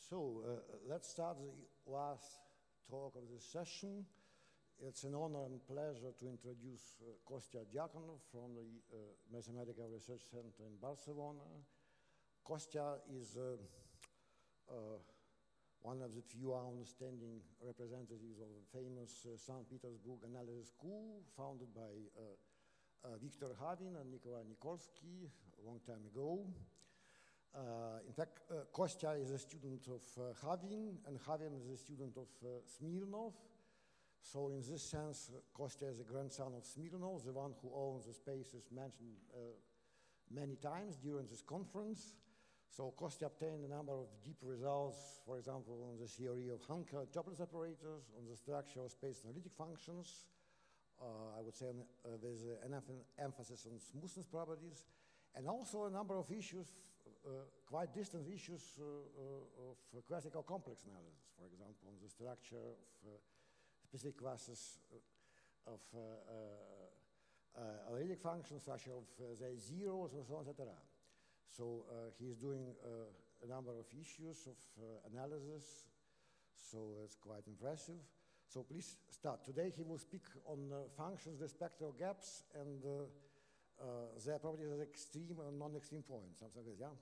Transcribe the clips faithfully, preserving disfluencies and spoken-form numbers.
So uh, let's start the last talk of this session. It's an honor and pleasure to introduce uh, Konstantin Dyakonov from the uh, Mathematical Research Center in Barcelona. Kostya is uh, uh, one of the few outstanding representatives of the famous uh, Saint Petersburg Analysis School, founded by uh, uh, Viktor Havin and Nikolai Nikolsky a long time ago. Uh, in fact, uh, Kostya is a student of uh, Havin, and Havin is a student of uh, Smirnov. So in this sense, uh, Kostya is a grandson of Smirnov, the one who owns the spaces mentioned uh, many times during this conference. So Kostya obtained a number of deep results, for example, on the theory of Hankel-Toeplitz operators, on the structure of space analytic functions, uh, I would say on, uh, there's an emphasis on smoothness properties, and also a number of issues, uh, quite distant issues uh, uh, of classical complex analysis, for example, on the structure of uh, specific classes uh, of uh, uh, uh, analytic functions, such as uh, the zeros and so on, et cetera. So uh, he is doing uh, a number of issues of uh, analysis, so it's quite impressive. So please start. Today he will speak on uh, functions, the spectral gaps, and uh, uh, their properties as extreme and non-extreme points, something like this, yeah?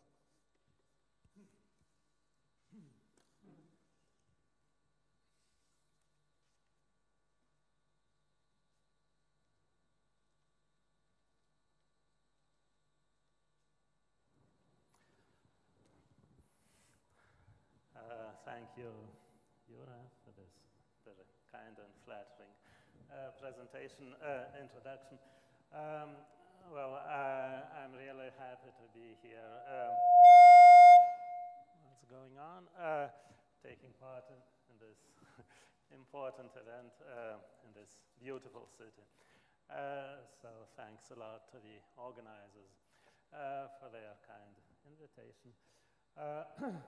Uh, thank you, Yura, for this very kind and flattering uh, presentation, uh, introduction. Um, well, uh, I'm really happy to be here. Um, what's going on? Uh, taking part in, in this important event uh, in this beautiful city. Uh, so thanks a lot to the organizers uh, for their kind invitation. Uh,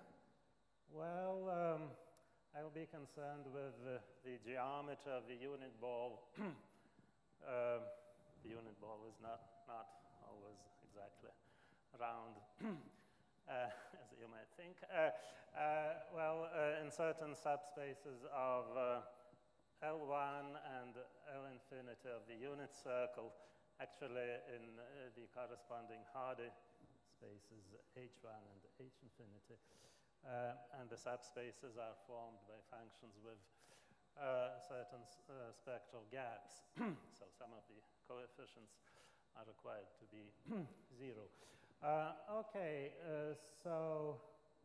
Well, um, I will be concerned with uh, the geometry of the unit ball. uh, the unit ball is not, not always exactly round, uh, as you might think. Uh, uh, well, uh, in certain subspaces of uh, L one and L infinity of the unit circle, actually in uh, the corresponding Hardy spaces H one and H infinity, Uh, and the subspaces are formed by functions with uh, certain uh, spectral gaps. So some of the coefficients are required to be zero. Uh, okay, uh, so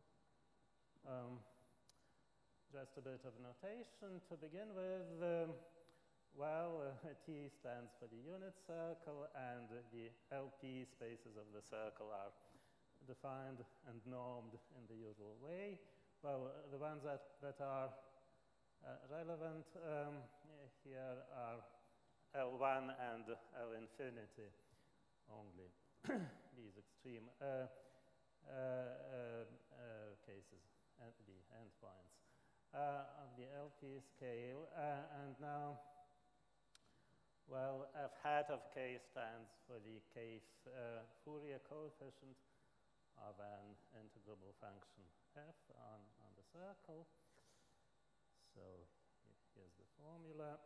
um, just a bit of notation to begin with. Um, well, uh, T stands for the unit circle, and the L P spaces of the circle are defined and normed in the usual way. Well, uh, the ones that, that are uh, relevant um, here are L one and L infinity only, these extreme uh, uh, uh, uh, cases, and the endpoints uh, of the L P scale. Uh, and now, well, f hat of k stands for the kth uh, Fourier coefficient of an integrable function f on, on the circle. So here's the formula.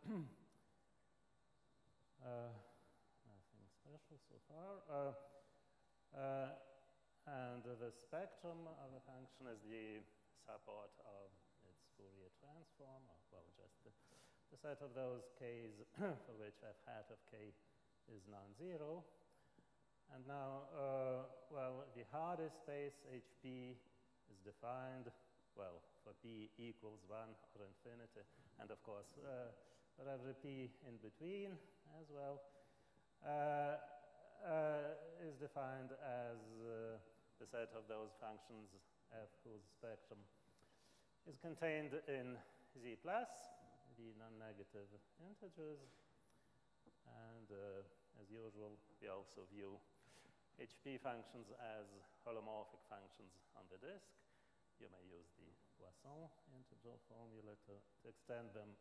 uh, nothing special so far. Uh, uh, and uh, the spectrum of a function is the support of its Fourier transform, or well, just the, the set of those k's for which f hat of k is non-zero. And now, uh, well, the Hardy space H P is defined, well, for p equals one or infinity, and of course, uh, for every p in between as well, uh, uh, is defined as uh, the set of those functions f whose spectrum is contained in z plus, the non-negative integers, and uh, as usual, we also view H P functions as holomorphic functions on the disk. You may use the Poisson integral formula to, to extend them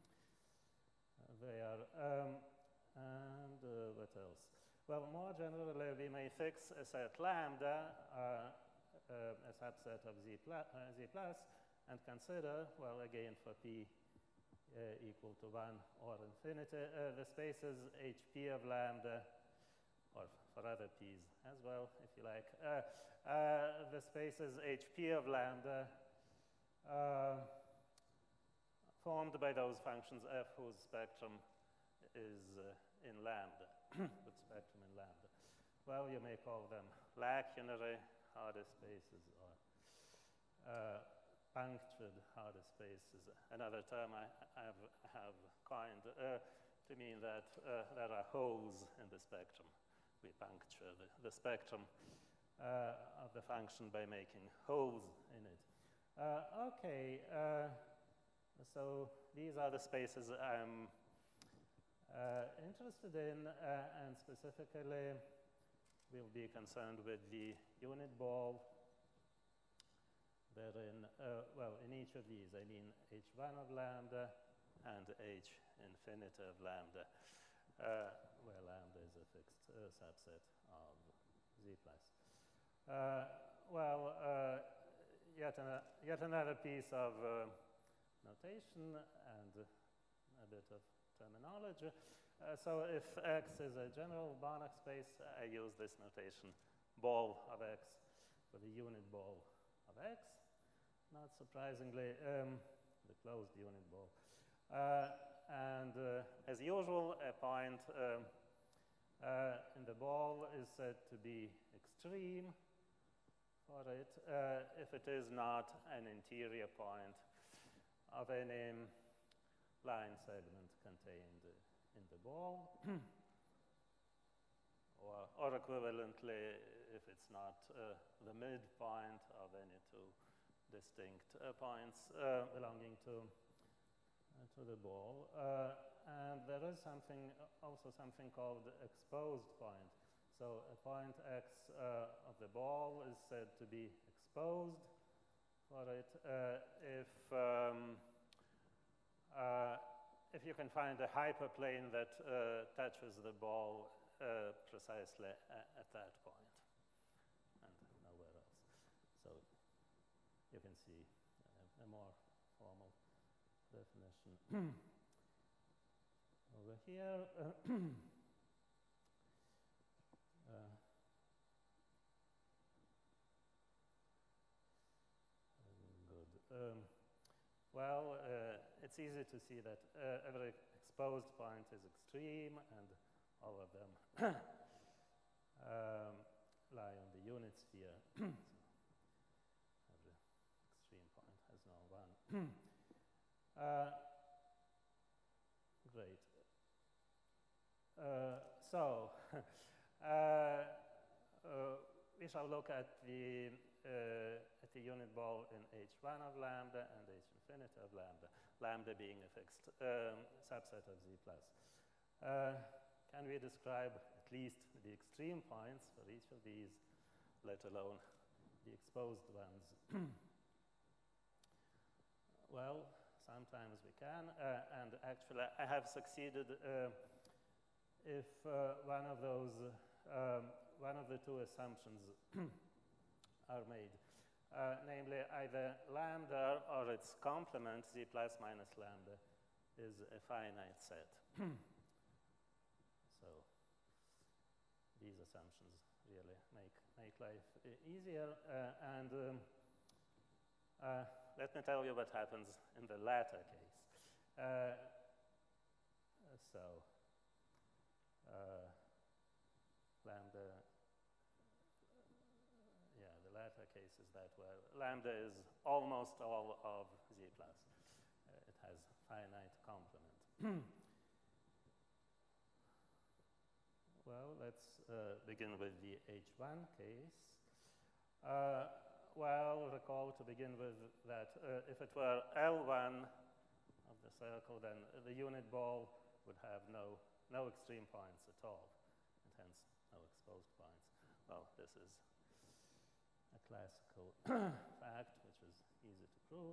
there. Um, and uh, what else? Well, more generally, we may fix a set lambda uh, uh, a subset of Z, pla uh, Z plus, and consider, well, again, for P uh, equal to one or infinity, uh, the spaces H P of lambda, or for other P's as well, if you like, uh, uh, the spaces H P of lambda uh, formed by those functions f whose spectrum is uh, in lambda, with spectrum in lambda. Well, you may call them lacunary Hardy spaces or uh, punctured Hardy spaces. Another term I have, have coined uh, to mean that uh, there are holes in the spectrum. We puncture the, the spectrum uh, of the function by making holes in it. Uh, okay, uh, so these are the spaces I'm uh, interested in, uh, and specifically we'll be concerned with the unit ball wherein, uh, well, in each of these, I mean H one of lambda and H infinity of lambda, uh, where lambda is a fixed uh, subset of Z plus. Uh, well, uh, yet, an, yet another piece of uh, notation and a bit of terminology. Uh, so if X is a general Banach space, I use this notation, ball of X for the unit ball of X. Not surprisingly, um, the closed unit ball. Uh, and uh, as usual, a point um, uh, in the ball is said to be extreme for it uh, if it is not an interior point of any line segment contained in the ball, or, or equivalently, if it's not uh, the midpoint of any two distinct uh, points uh, belonging to, uh, to the ball. Uh, and there is something, also something called exposed point. So a point X uh, of the ball is said to be exposed for it uh, if um, uh, if you can find a hyperplane that uh, touches the ball uh, precisely at, at that point and nowhere else. So you can see a, a more formal definition over here. uh, good. Um, Well, uh, it's easy to see that uh, every exposed point is extreme, and all of them um, lie on the unit sphere. So every extreme point has no one. uh, great. Uh, so uh, uh, we shall look at the uh, at the unit ball in H one of lambda and H infinity of lambda, lambda being a fixed um, subset of Z plus. Uh, can we describe at least the extreme points for each of these, let alone the exposed ones? Well, sometimes we can, uh, and actually I have succeeded uh, if uh, one of those, um, one of the two assumptions are made. Uh, namely, either lambda or its complement, Z plus minus lambda, is a finite set. So these assumptions really make, make life uh, easier. Uh, and um, uh, let me tell you what happens in the latter case. Uh, so uh, lambda, latter case is that where lambda is almost all of Z plus. Uh, it has finite complement. Well, let's uh, begin with the H one case. Uh, well, recall to begin with that uh, if it were L one of the circle, then the unit ball would have no, no extreme points at all, and hence no exposed points. Well, this is a classical fact, which is easy to prove.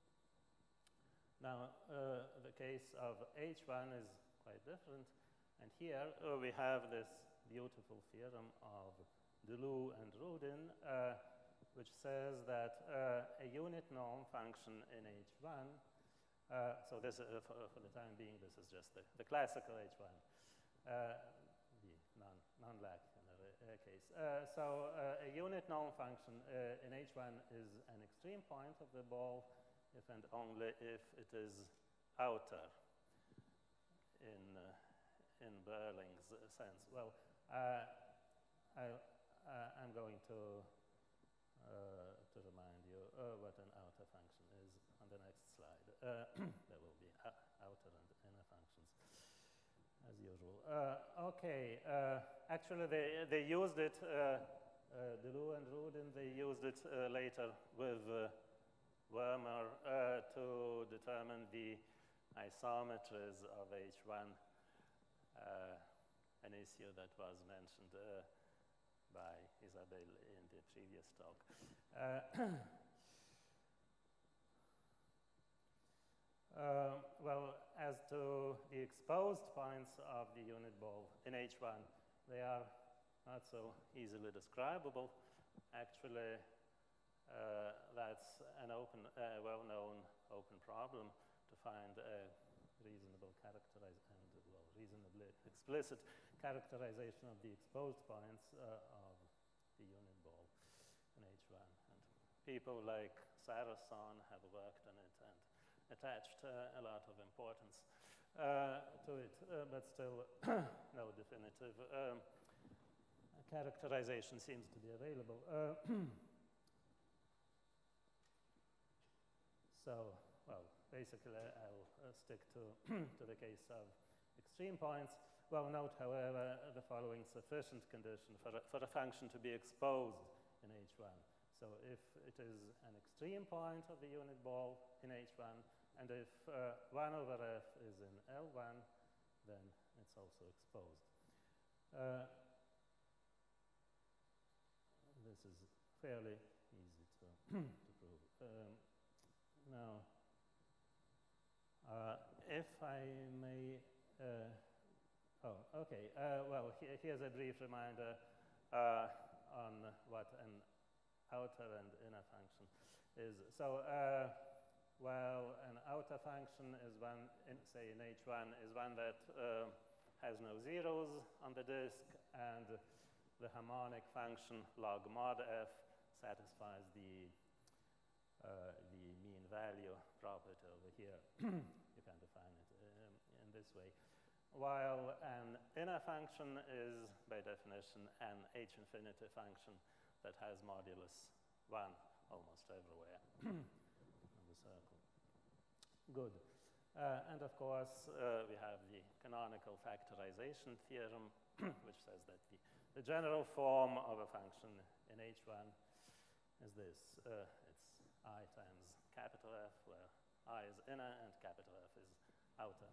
Now, uh, the case of H one is quite different, and here uh, we have this beautiful theorem of Deleuze and Rudin, uh, which says that uh, a unit norm function in H one, uh, so this uh, for, for the time being, this is just the, the classical H one, uh, the non, non-lacunar uh, case. Uh, so uh, a unit norm function uh, in H one is an extreme point of the ball if and only if it is outer in, uh, in Berling's uh, sense. Well, uh, I, uh, I'm going to, uh, to remind you uh, what an outer function is on the next slide. Uh, there will be outer and inner functions, as usual. Uh, okay, uh, actually they, they used it, uh, uh, Deleuze and Rudin, they used it uh, later with uh, Wormer uh, to determine the isometries of H one, uh, an issue that was mentioned uh, by Isabel in the previous talk. Uh, Uh, well, as to the exposed points of the unit ball in H one, they are not so easily describable. Actually, uh, that's an open, uh, well-known open problem to find a reasonable characterization and well, reasonably explicit characterization of the exposed points uh, of the unit ball in H one. And people like Saracen have worked on it and attached uh, a lot of importance uh, to it, uh, but still no definitive um, characterization seems to be available. Uh, so, well, basically I'll uh, stick to, to the case of extreme points. Well, note, however, the following sufficient condition for a, for a function to be exposed in H one. So if it is an extreme point of the unit ball in H one, and if uh, one over f is in L one, then it's also exposed. Uh, this is fairly easy to, to prove. Um, now, uh, if I may, uh, oh, okay, uh, well, he here's a brief reminder uh, on what an outer and inner function is. So, uh, well, an outer function is one, in, say in H one, is one that uh, has no zeros on the disk, and the harmonic function log mod f satisfies the, uh, the mean value property over here. You can define it um, in this way. While an inner function is, by definition, an H infinity function that has modulus one almost everywhere. Circle. Good. Uh, and of course, uh, we have the canonical factorization theorem, which says that the, the general form of a function in H one is this. Uh, it's I times capital F, where I is inner and capital F is outer.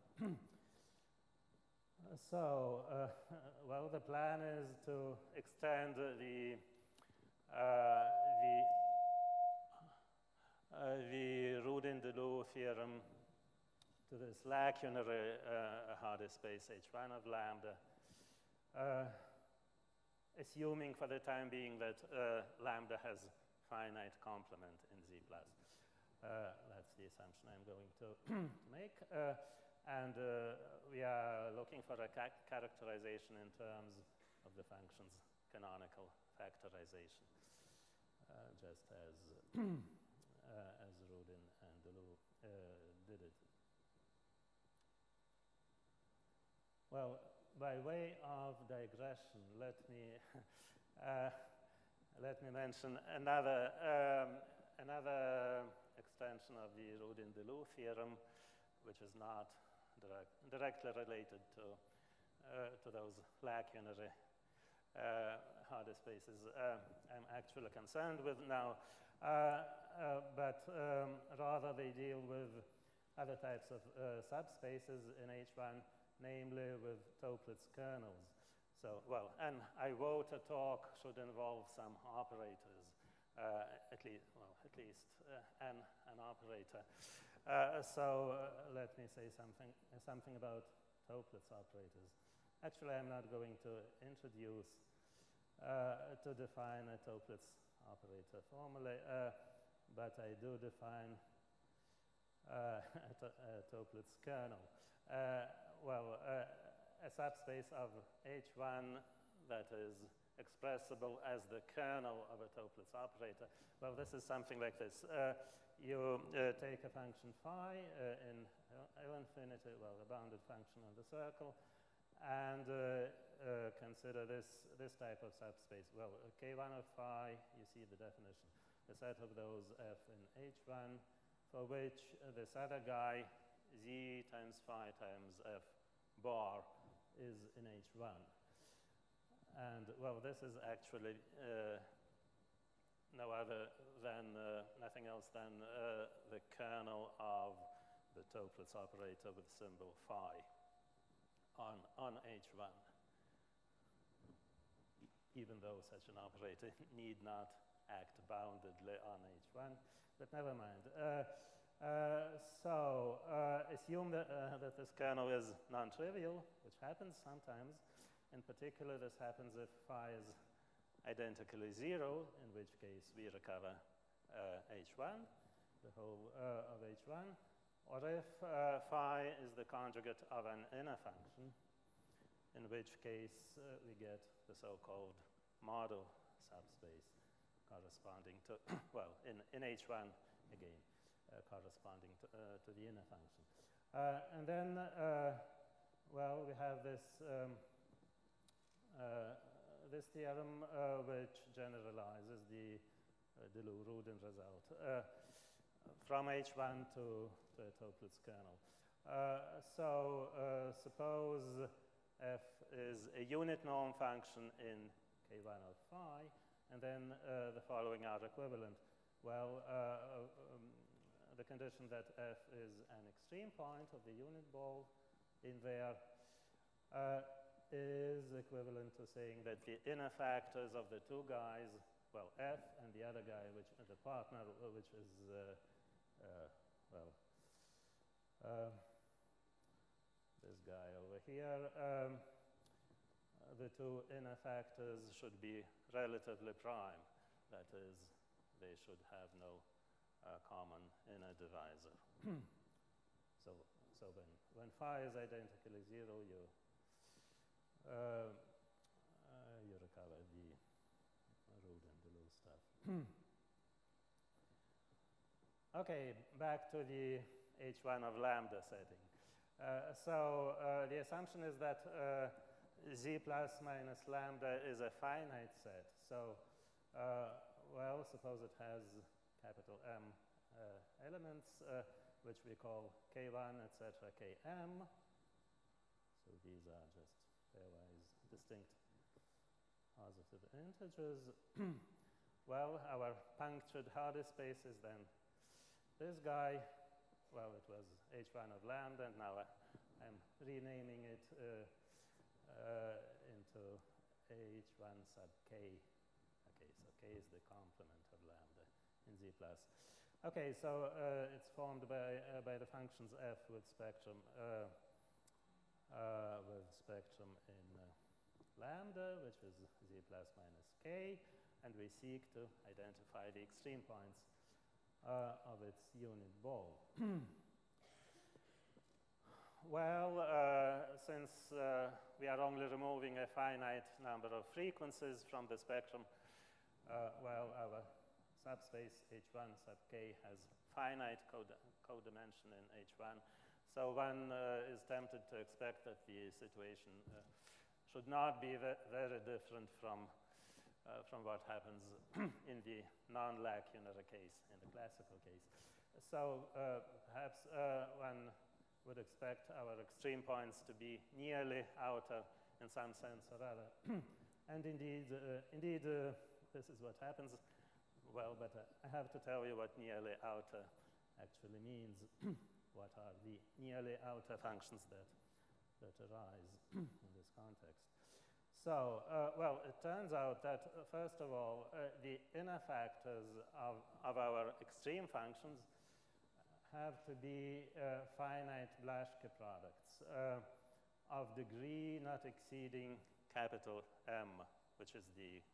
So, uh, well, the plan is to extend the, uh, the Uh, the Rudin-Deleuze theorem to this lacunary uh, Hardy space H one of lambda, uh, assuming for the time being that uh, lambda has finite complement in Z plus. Uh, that's the assumption I'm going to make. Uh, and uh, we are looking for a ca characterization in terms of the function's canonical factorization, uh, just as Uh, as Rudin and Deleuze uh, did it. Well, by way of digression, let me uh, let me mention another um, another extension of the Rudin-Deleuze theorem, which is not direct, directly related to uh, to those lacunary uh, Hardy spaces uh, I'm actually concerned with now. Uh, uh, but um, rather they deal with other types of uh, subspaces in H one, namely with Toeplitz kernels. So, well, an IWOTA talk should involve some operators, uh, at least, well, at least uh, an, an operator. Uh, so uh, let me say something, uh, something about Toeplitz operators. Actually, I'm not going to introduce, uh, to define a Toeplitz operator formulae, uh, but I do define uh, a, to a Toeplitz kernel. Uh, well, uh, a subspace of H one that is expressible as the kernel of a Toeplitz operator. Well, this is something like this. Uh, you uh, take a function phi uh, in L infinity, well, a bounded function on the circle, and uh, uh, consider this, this type of subspace. Well, uh, K one of phi, you see the definition, the set of those F in H one, for which uh, this other guy, Z times phi times F bar, is in H one. And, well, this is actually uh, no other than, uh, nothing else than uh, the kernel of the Toeplitz operator with symbol phi on, on H one, even though such an operator need not act boundedly on H one, but never mind. Uh, uh, so uh, assume that, uh, that this kernel is non-trivial, which happens sometimes. In particular, this happens if phi is identically zero, in which case we recover uh, H one, the whole uh, of H one, or if uh, phi is the conjugate of an inner function, in which case uh, we get the so-called model subspace corresponding to, well, in, in H one again, uh, corresponding to, uh, to the inner function. Uh, and then, uh, well, we have this um, Uh, this theorem uh, which generalizes the uh, Delu-Rudin result uh, from H one to, to a Toeplitz kernel. Uh, so uh, suppose F is a unit norm function in K one of phi, and then uh, the following are equivalent. Well, uh, um, the condition that F is an extreme point of the unit ball in there uh, is equivalent to saying that the inner factors of the two guys, well, F and the other guy, which uh, the partner, which is, uh, uh, well, uh, this guy over here, um, uh, the two inner factors should be relatively prime. That is, they should have no uh, common inner divisor. so, so when, when phi is identically zero, you Uh, uh, you recover the Rudin and Delu stuff. Okay, back to the H one of lambda setting. Uh, so uh, the assumption is that uh, Z plus minus lambda is a finite set. So, uh, well, suppose it has capital M uh, elements, uh, which we call K one, et cetera, K M. So these are just pairwise distinct positive integers. Well, our punctured Hardy space is then this guy. Well, it was H one of lambda, and now I, I'm renaming it uh, uh, into H one sub k. Okay, so k is the complement of lambda in Z plus. Okay, so uh, it's formed by, uh, by the functions f with spectrum uh, Uh, with spectrum in uh, lambda, which is Z plus minus k, and we seek to identify the extreme points uh, of its unit ball. Well, uh, since uh, we are only removing a finite number of frequencies from the spectrum, uh, well, our subspace H one sub k has finite codimension in H one. So one uh, is tempted to expect that the situation uh, should not be ve very different from, uh, from what happens in the non-lacunar case, in the classical case. So uh, perhaps uh, one would expect our extreme points to be nearly outer in some sense or other. And indeed, uh, indeed uh, this is what happens. Well, but uh, I have to tell you what nearly outer actually means. What are the nearly outer functions that, that arise in this context? So, uh, well, it turns out that, uh, first of all, uh, the inner factors of, of our extreme functions have to be uh, finite Blaschke products uh, of degree not exceeding capital M, which is the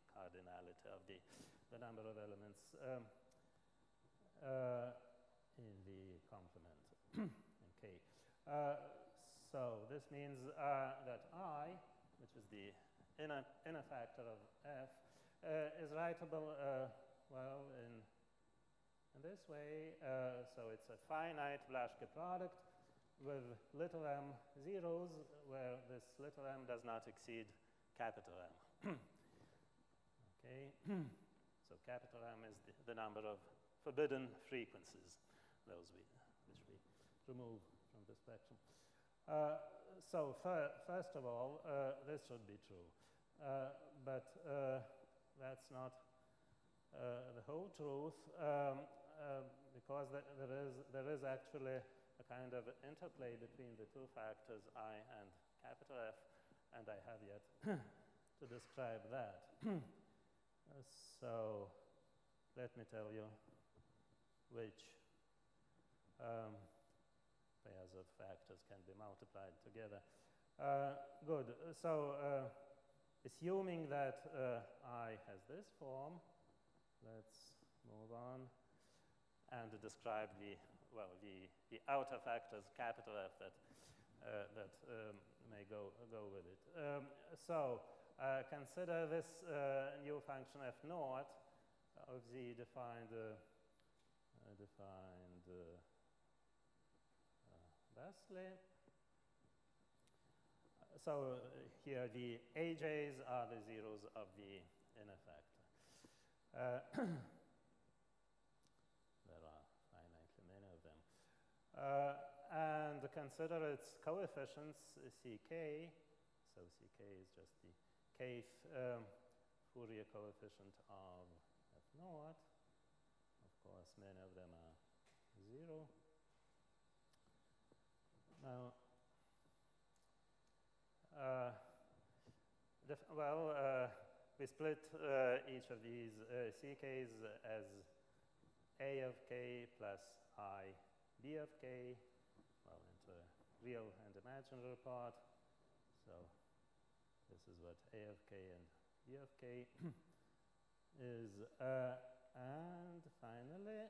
cardinality of the, the number of elements um, uh, in the complement in K. Uh, so this means uh, that I, which is the inner, inner factor of F, uh, is writable, uh, well, in, in this way. Uh, so it's a finite Blaschke product with little m zeros, where this little m does not exceed capital M. Okay, so capital M is the, the number of forbidden frequencies, those we, which we remove from the spectrum. Uh, so fir first of all, uh, this should be true, uh, but uh, that's not uh, the whole truth, um, uh, because th there is there is actually a kind of interplay between the two factors I and capital F, and I have yet to describe that. uh, so let me tell you which um, pairs of factors can be multiplied together. Uh, good. So uh, assuming that uh, I has this form, let's move on and describe the well the the outer factors capital F that uh, that um, may go go with it. Um, so uh, consider this uh, new function f naught of the defined uh, uh, defined uh, uh, Bastley. So uh, here the A J's are the zeros of the inner factor. Uh, there are finitely many of them. Uh, and consider its coefficients, Ck. So Ck is just the kth um, Fourier coefficient of f naught. Of course, many of them are zero. Now, uh, well, uh, we split uh, each of these uh, Ck's as A of k plus I B of k, well, into a real and imaginary part. So this is what A of k and B of k is. Uh, and finally,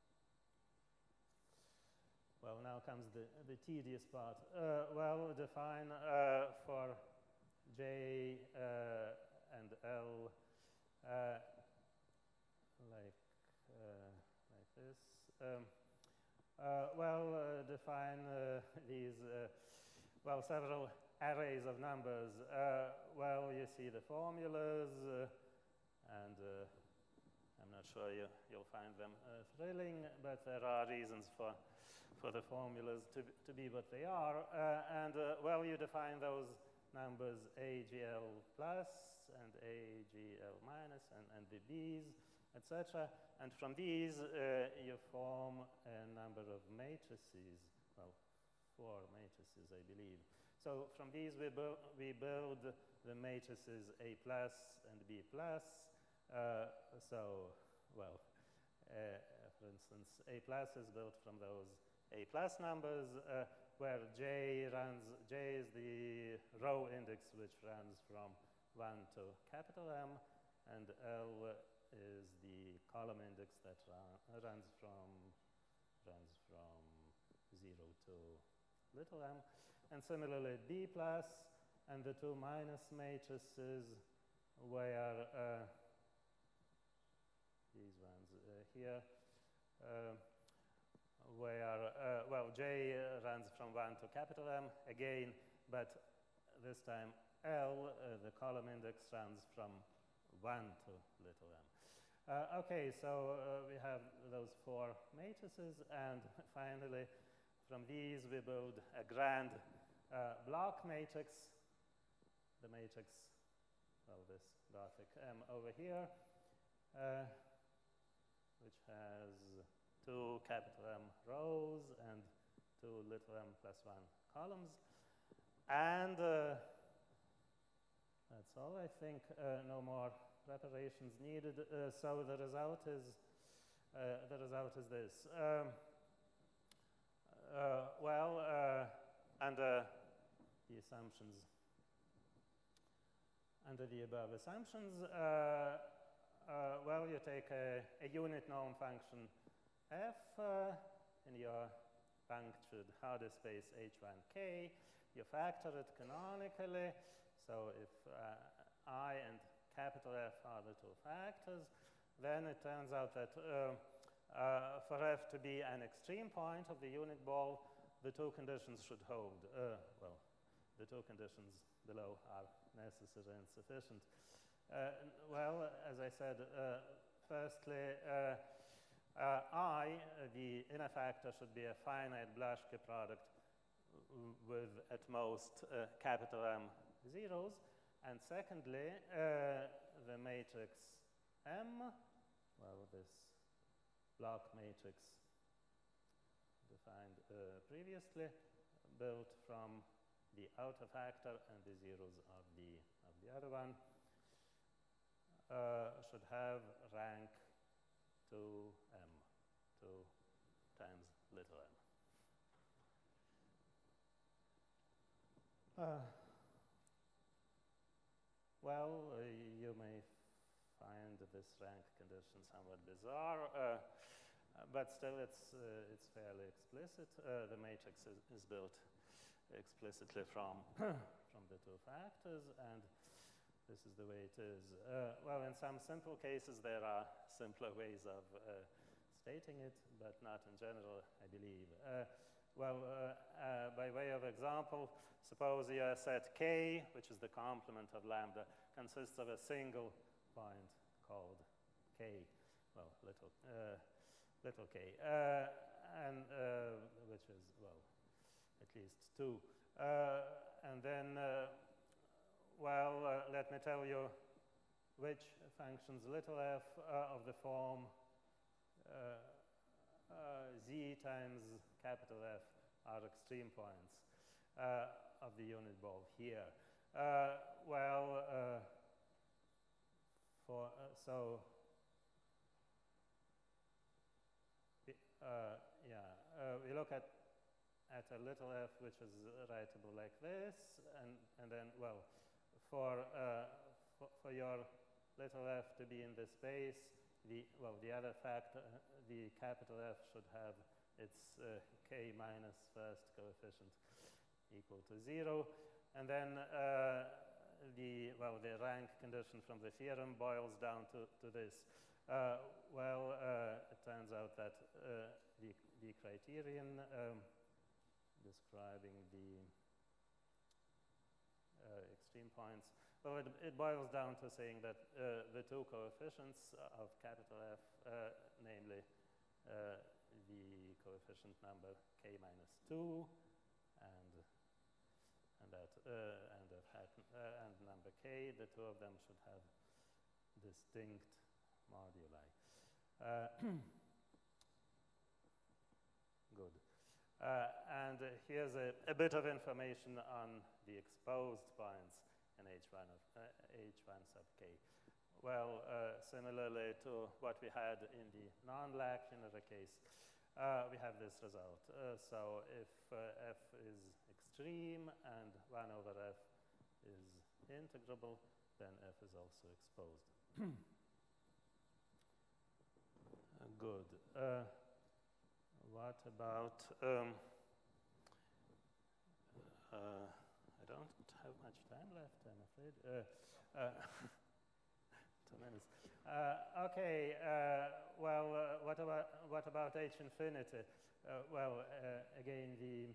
well, now comes the, the tedious part. Uh, well, define uh, for J uh, and L uh, like, uh, like this. Um, uh, well, uh, define uh, these, uh, well, several arrays of numbers. Uh, well, you see the formulas, uh, and uh, I'm not sure you, you'll find them uh, thrilling, but there are reasons for for the formulas to, to be what they are. Uh, and, uh, well, you define those numbers A G L plus and A G L minus and, and the B's, et cetera. And from these, uh, you form a number of matrices, well, four matrices, I believe. So from these, we, bu we build the matrices A plus and B plus. Uh, so, well, uh, for instance, A plus is built from those A plus numbers, uh, where J runs, J is the row index which runs from one to capital M, and L is the column index that run, runs from runs from zero to little m. And similarly, B plus and the two minus matrices where uh, these ones uh, here. Uh, where, uh, well, J uh, runs from one to capital M again, but this time L, uh, the column index, runs from one to little m. Uh, okay, so uh, we have those four matrices, and finally, from these we build a grand uh, block matrix, the matrix, well, this Gothic M over here, uh, which has two capital M rows and two little m plus one columns. And uh, that's all, I think. Uh, no more preparations needed. Uh, so the result is uh, the result is this. Um, uh, well, uh, under the assumptions under the above assumptions, uh, uh, well, you take a, a unit norm function f uh, in your punctured Hardy space H one K. You factor it canonically. So if uh, I and capital F are the two factors, then it turns out that uh, uh, for F to be an extreme point of the unit ball, the two conditions should hold. Uh, well, the two conditions below are necessary and sufficient. Uh, well, as I said, uh, firstly, uh, uh, I, the inner factor, should be a finite Blaschke product with at most uh, capital M zeros. And secondly, uh, the matrix M, well, this block matrix defined uh, previously, built from the outer factor and the zeros of the, of the other one, uh, should have rank two M, two times little m. Uh, well, uh, you may find this rank condition somewhat bizarre, uh, but still it's, uh, it's fairly explicit. Uh, the matrix is, is built explicitly from, from the two factors, and this is the way it is. Uh, well, in some simple cases, there are simpler ways of uh, stating it, but not in general, I believe. Uh, well, uh, uh, by way of example, suppose your set K, which is the complement of lambda, consists of a single point called K, well, little, uh, little k, uh, and uh, which is, well, at least two. Uh, and then, uh, well, uh, let me tell you which functions little f uh, of the form uh, uh, z times capital F are extreme points uh, of the unit ball here. Uh, well, uh, for uh, so uh, yeah, uh, we look at at a little f which is writable like this, and and then well, for uh, for, for your little f to be in this space, the well the other factor, uh, the capital F should have its uh, k minus first coefficient equal to zero, and then uh, the well the rank condition from the theorem boils down to to this. Uh, well, uh, it turns out that uh, the the criterion um, describing the uh, extreme points, well, it, it boils down to saying that uh, the two coefficients of capital F, uh, namely uh, the coefficient number k minus two and and that uh, and of uh, and number k, the two of them should have distinct moduli. Uh, good. Uh, and uh, here's a, a bit of information on the exposed points in H one of uh, H one sub k. Well, uh, similarly to what we had in the non-Lacunary case, uh, we have this result. Uh, so if uh, f is extreme and one over f is integrable, then f is also exposed. uh, good. Uh, what about, um, uh, I don't have much time left, I'm afraid. Uh, uh, two minutes. Uh, okay, uh, well, uh, what about, what about H infinity? Uh, well, uh, again, the,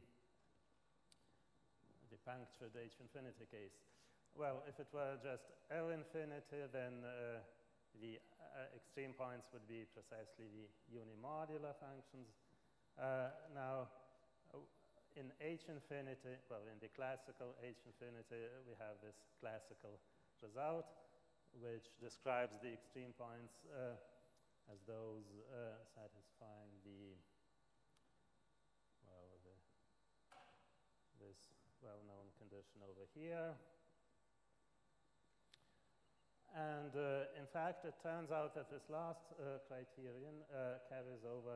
the punctured H infinity case. Well, if it were just L infinity, then uh, the uh, extreme points would be precisely the unimodular functions. Uh, now, in H infinity, well, in the classical H infinity, we have this classical result, which describes the extreme points uh, as those uh, satisfying the, well, the, this well-known condition over here. And uh, in fact, it turns out that this last uh, criterion uh, carries over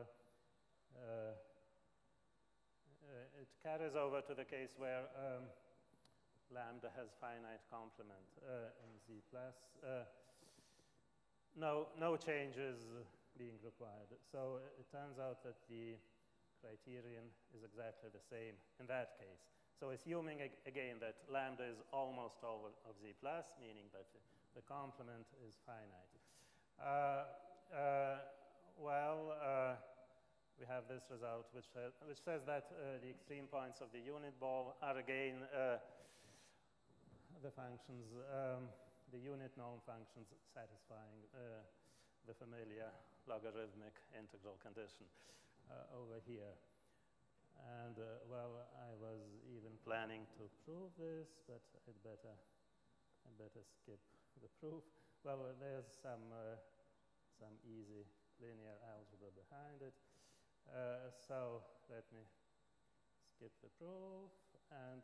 Uh, uh, it carries over to the case where um, lambda has finite complement uh, in Z plus, uh, no, no changes being required. So it turns out that the criterion is exactly the same in that case. So assuming ag again that lambda is almost all of Z plus, meaning that the, the complement is finite. Uh, uh, well, uh, we have this result which, uh, which says that uh, the extreme points of the unit ball are again uh, the functions, um, the unit norm functions satisfying uh, the familiar logarithmic integral condition uh, over here. And uh, well, I was even planning to prove this, but I'd better, I'd better skip the proof. Well, uh, there's some, uh, some easy linear algebra behind it. Uh, so let me skip the proof and,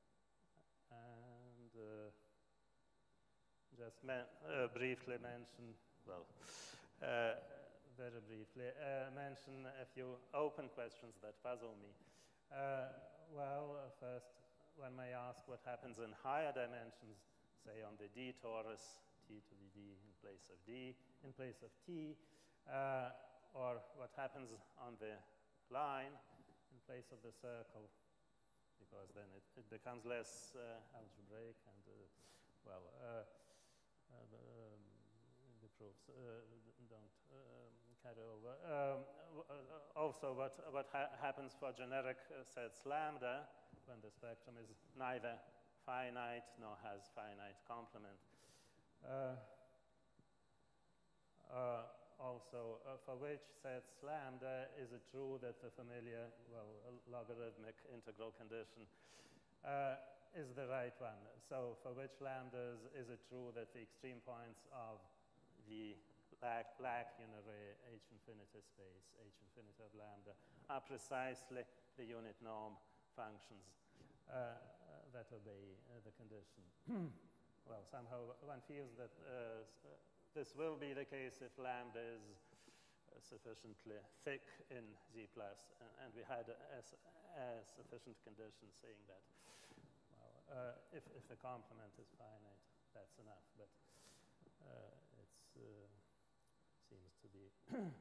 and uh, just men uh, briefly mention, well, uh, very briefly, uh, mention a few open questions that puzzle me. Uh, well, uh, first, one may ask what happens in higher dimensions, say on the D torus, T to the D in place of D, in place of T, uh, or what happens on the line in place of the circle, because then it, it becomes less uh, algebraic and, uh, well, uh, uh, the, um, the proofs uh, don't um, carry over. Um, also, what, what ha happens for generic uh, sets lambda when the spectrum is neither finite nor has finite complement. Uh, uh, also, uh, for which sets lambda is it true that the familiar, well, logarithmic integral condition uh, is the right one? So for which lambdas is it true that the extreme points of the Lac-unary H infinity space, H infinity of lambda, are precisely the unit norm functions uh, uh, that obey uh, the condition? Well, somehow one feels that uh, this will be the case if lambda is uh, sufficiently thick in Z plus, uh, and we had a, a, a sufficient condition saying that, well, uh, if, if the complement is finite, that's enough, but uh, it's uh, seems to be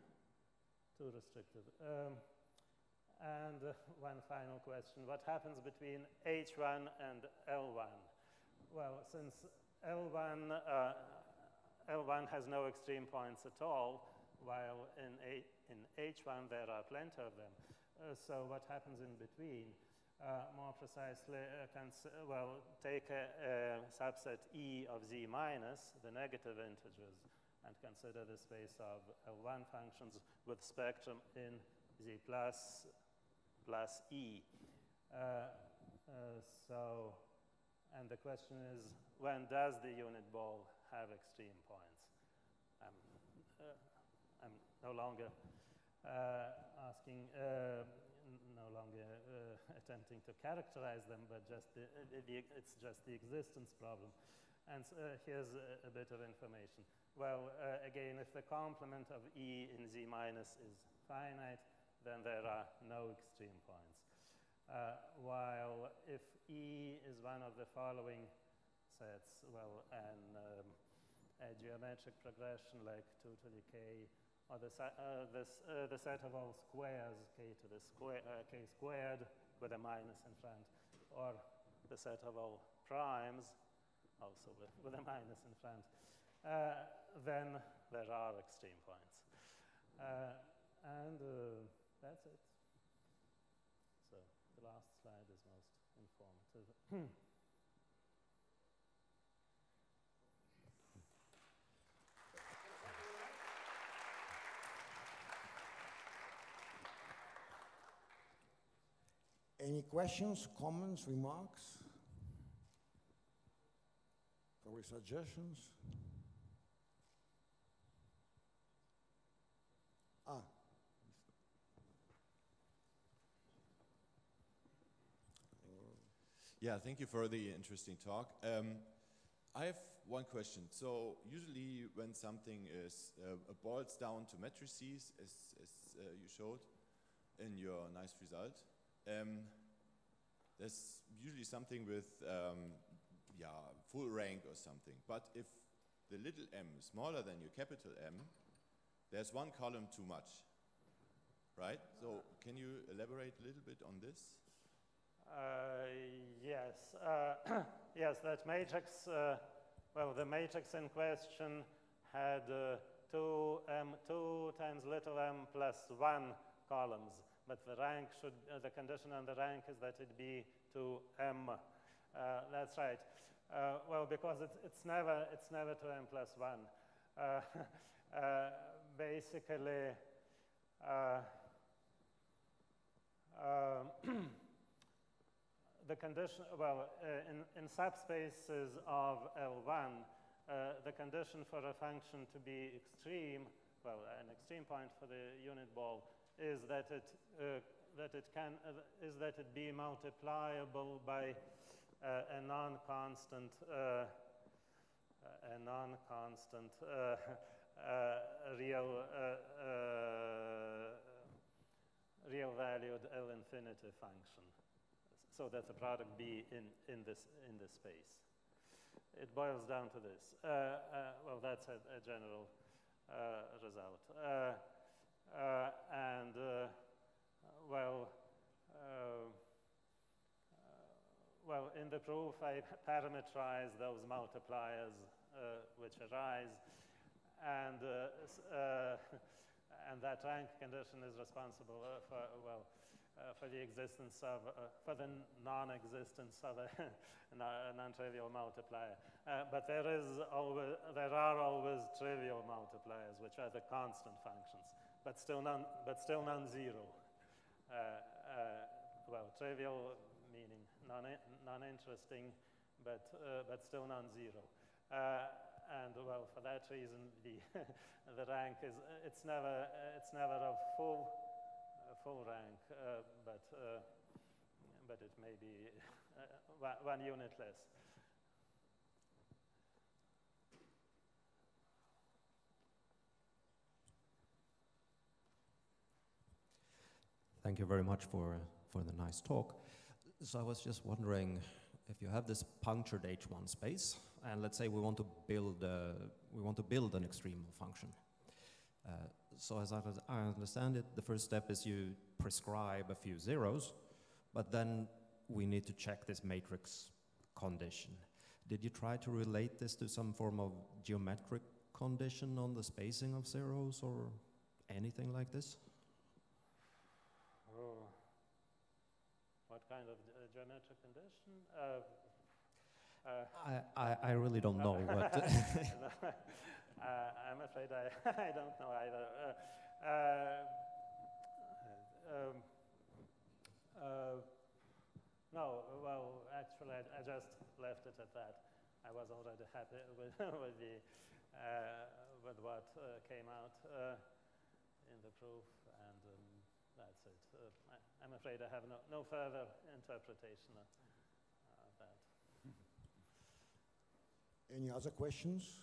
too restrictive. Um, and uh, one final question, what happens between H one and L one? Well, since L one, uh, L one has no extreme points at all, while in, A in H one there are plenty of them. Uh, so what happens in between? Uh, more precisely, uh, well, take a, a subset E of Z minus, the negative integers, and consider the space of L one functions with spectrum in Z plus plus E. Uh, uh, so, and the question is, when does the unit ball have extreme points? I'm, uh, I'm no longer uh, asking, uh, no longer uh, attempting to characterize them, but just the, the, it's just the existence problem. And uh, here's a, a bit of information. Well, uh, again, if the complement of E in Z minus is finite, then there are no extreme points. Uh, while if E is one of the following sets, well, an, um, a geometric progression like two to the k, or the, uh, this, uh, the set of all squares, k to the square, uh, k squared with a minus in front, or the set of all primes, also with, with a minus in front, uh, then there are extreme points. Uh, and uh, that's it. So the last slide is most informative. Any questions, comments, remarks, or suggestions? Ah. Yeah, thank you for the interesting talk. Um, I have one question. So usually when something is uh, boils down to matrices, as, as uh, you showed in your nice result, um, there's usually something with um, yeah, full rank or something. But if the little m is smaller than your capital M, there's one column too much, right? So can you elaborate a little bit on this? Uh, yes, uh, yes, that matrix, uh, well, the matrix in question had uh, two, m, two times little m plus one columns, but the rank should, uh, the condition on the rank is that it be two m. Uh, that's right. Uh, well, because it's, it's never, it's never two m plus one. Uh, uh, basically, uh, uh, the condition, well, uh, in, in subspaces of L one, uh, the condition for a function to be extreme, well, an extreme point for the unit ball is that it, uh, that it can, uh, is that it be multipliable by uh, a non-constant, uh, a non-constant uh, uh, real, uh, uh, real valued L infinity function. So that the product be in, in, this, in this space. It boils down to this. Uh, uh, well, that's a, a general uh, result. Uh, uh, and, uh, well, uh, well, in the proof, I parameterize those multipliers uh, which arise, and, uh, uh, and that rank condition is responsible uh, for, well, Uh, for the existence of, uh, for the non-existence of a, a non-trivial multiplier. Uh, but there is always, there are always trivial multipliers, which are the constant functions, but still non, but still non-zero. Uh, uh, well, trivial meaning non, non-interesting, but uh, but still non-zero. Uh, and well, for that reason, the the rank is it's never it's never of full. full rank, uh, but, uh, but it may be uh, one, one unit less. Thank you very much for, for the nice talk. So I was just wondering, if you have this punctured H one space, and let's say we want to build, uh, we want to build an extreme function. Uh, So as I, I understand it, the first step is you prescribe a few zeros, but then we need to check this matrix condition. Did you try to relate this to some form of geometric condition on the spacing of zeros or anything like this? Oh. What kind of uh, geometric condition? Uh, uh, I, I, I really don't know. But Uh, I'm afraid I, I don't know either. Uh, uh, um, uh, no, well, actually, I, I just left it at that. I was already happy with, with, the, uh, with what uh, came out uh, in the proof, and um, that's it. Uh, I, I'm afraid I have no, no further interpretation of uh, that. Any other questions?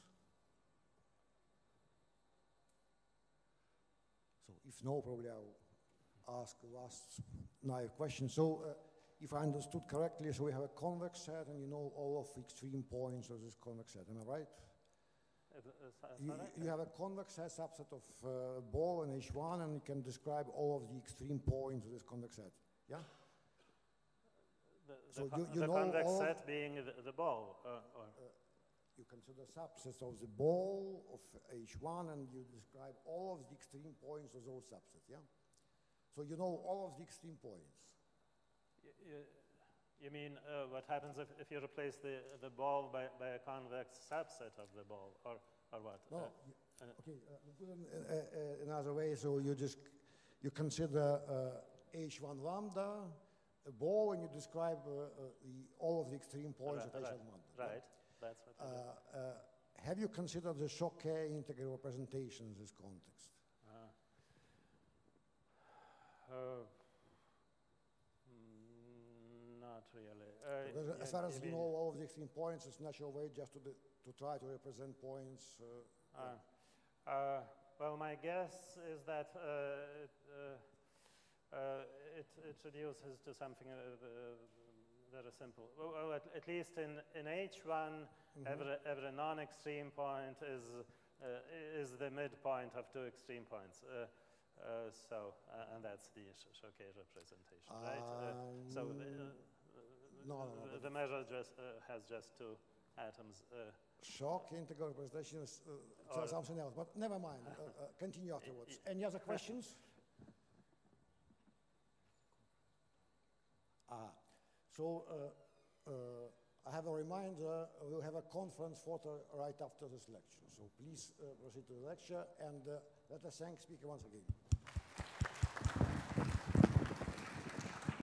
So if no, probably I'll ask the last naive question. So uh, if I understood correctly, so we have a convex set and you know all of the extreme points of this convex set, am I right? Uh, uh, you, you have a convex set subset of uh, ball and H one, and you can describe all of the extreme points of this convex set, yeah? The, so the, you, you the know convex all set being the, the ball? Uh, or uh, you consider subsets of the ball of H one, and you describe all of the extreme points of those subsets, yeah? So you know all of the extreme points. y y you mean uh, what happens if, if you replace the, the ball by, by a convex subset of the ball, or, or what? No, uh, you, okay, uh, put it in, uh, uh, another way, so you just, you consider uh, H one lambda, a ball, and you describe uh, uh, the, all of the extreme points right, of H one right, lambda. Right. Yeah? That's what uh, uh, have you considered the Choquet integral representation in this context? Uh, uh, mm, not really. Uh, Because as yeah, far as you mean, know all of the extreme points, it's natural way just to, to try to represent points. Uh, uh, uh, well, my guess is that uh, it, uh, uh, it, it reduces to something uh, very simple. Well, well at, at least in, in H one, mm-hmm. every, every non-extreme point is, uh, is the midpoint of two extreme points. Uh, uh, so, uh, and that's the Choquet representation, um, right? Uh, so the, uh, no, no, no, the measure just uh, has just two atoms. Uh, Shock integral representation is uh, something else, but never mind. Uh, uh, continue afterwards. Any other questions? ah, so uh, uh, I have a reminder. We'll have a conference photo right after this lecture. So please uh, proceed to the lecture, and uh, let us thank speaker once again.